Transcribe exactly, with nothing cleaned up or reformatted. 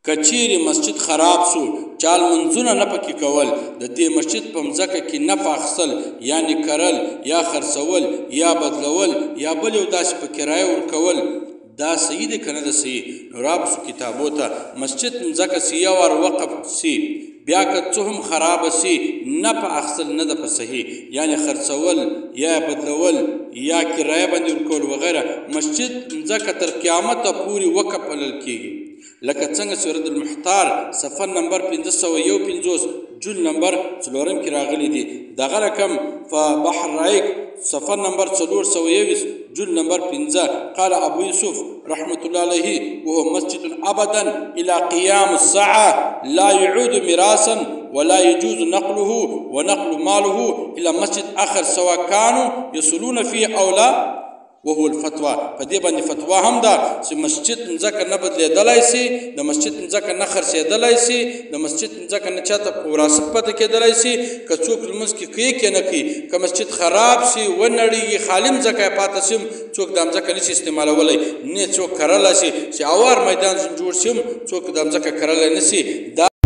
کچیر مسجد خراب سو چال منځونه نه پکې کول د دې مسجد په مځکه کې نفع اخیستل یعنی کرل یا خرڅول یا بدلول یا بل یو داسې په کرایه ورکول دا صحیح دی که نه ده صحیح نو رابسو کتابو ته مسجد مځکه سي یو وار وقف سي بیا که څه هم خرابه سي نفع اخیستل نه ده په صحیح یعنی خرڅول یا بدلول یا کرایه باندې ورکول وغیره مسجد مځکه تر قیامته پورې وقف بلل کېږي لکه څنګه سورة المحتار صفحه نمبر پنځه سوه یو پنځوس جل نمبر څلورم کې راغلی دي دغه رقم په بحر رایق صفحه نمبر څلور سوه یویشت جل نمبر پنځه قال ابو یوسف رحمة الله عليه وهو مسجد ابدا الى قیام الساعه لا يعود مراسا ولا يجوز نقله ونقل ماله الى مسجد اخر سواء كانوا يصلون فيه او لا وهو الفتوى په دې باندې فتوا هم ده چې مسجد مځکه نه بدلېدلی سي د مسجد مځکه نه خرڅېدلی سي د مسجد مځکه نه چاته په وراثت پته کېدلی سي که څوک لمونځ کې کوي که نه کوي که مسجد خراب سي ونړېږي خالي مځکه یې پاته سي څوک دا مځکه نشي استعمالولی نه څوک کرلی سي چې اوار میدان جوړ سي څوک دا مځکه کرلی نه سي